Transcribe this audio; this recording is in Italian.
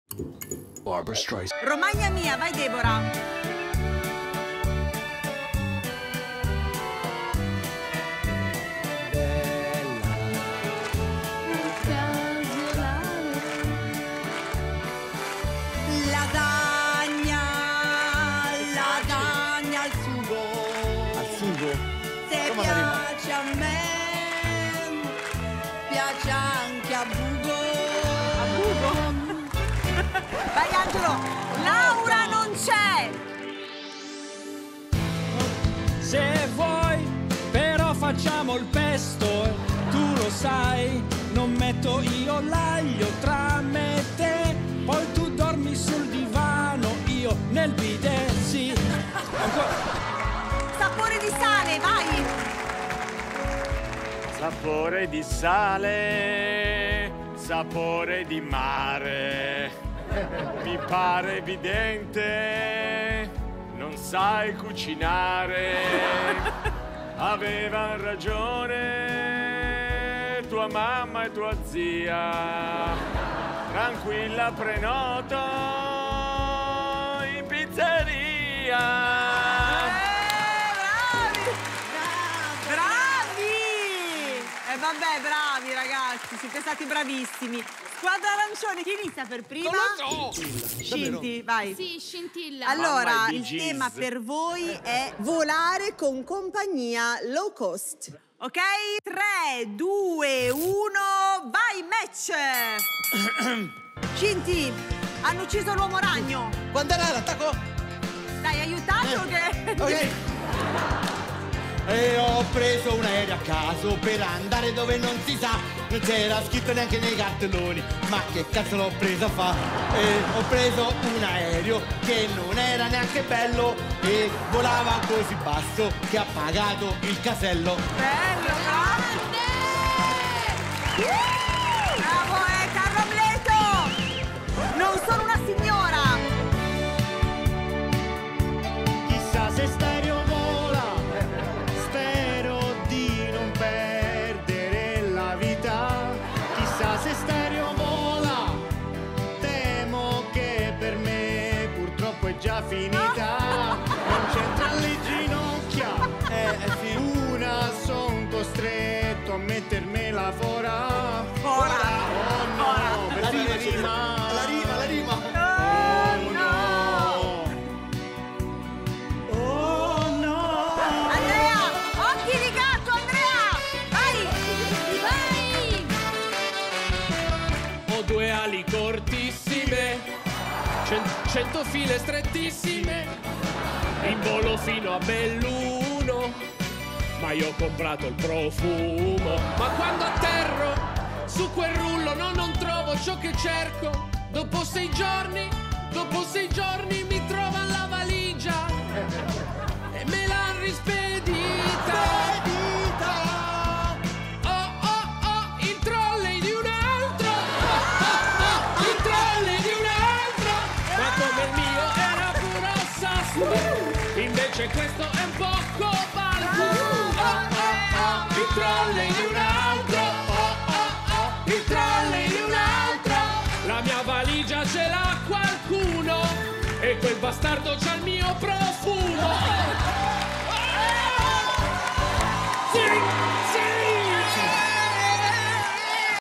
Barbra Streisand. Romagna mia, vai Deborah. Lasagna, lasagna al sugo. Al sugo? Se Come piace a me, piace anche a Bugo. A Bugo? Vai Angelo, Laura non c'è. Se vuoi, però facciamo il pesto, tu lo sai, non metto io l'aglio tra me e te, poi tu dormi sul divano, io nel bidet, sì. Sapore di sale, vai. Sapore di sale, sapore di mare. Mi pare evidente, non sai cucinare. Aveva ragione tua mamma e tua zia. Tranquilla, prenoto in pizzeria. Vabbè, bravi ragazzi, siete stati bravissimi. Squadra arancione, chi inizia per prima? Non lo so! Scinti, vai. Sì, scintilla. Allora, Mamma il di tema Giz. per voi è volare con compagnia low cost. Ok? 3, 2, 1, vai, match! Scinti, hanno ucciso l'uomo ragno. Quando era l'attacco? Dai, aiutatelo che... Ok. E ho preso un aereo a caso per andare dove non si sa. Non c'era scritto neanche nei cartelloni, ma che cazzo l'ho preso a fa? E ho preso un aereo che non era neanche bello e volava così basso che ha pagato il casello. Bello, bravo! Bravo, Carlo Amleto! Non sono una signora! Chissà se stereo vola, spero di non perdere la vita. Chissà se stereo vola, temo che per me purtroppo è già finita. Non c'entra le ginocchia, Sì. una son costretto a mettermela fora. Fora. Oh no, per fine rima. La rima. Oh no! Andrea! Occhi di gatto, Andrea! Vai! Ho due ali cortissime, 100 file strettissime, in volo fino a Belluno, ma io ho comprato il profumo. Ma quando atterro su quel rullo non trovo ciò che cerco. Dopo 6 giorni mi trovano la valigia e me l'han rispedita. Oh, il trolley di un altro. Il trolley di un altro. Ma come il mio era puro sasso, invece questo è un po' cobalto. Il trolley di un altro. Il trolley di un altro. La mia valigia ce l'ha qualcuno e quel bastardo c'ha il mio profumo.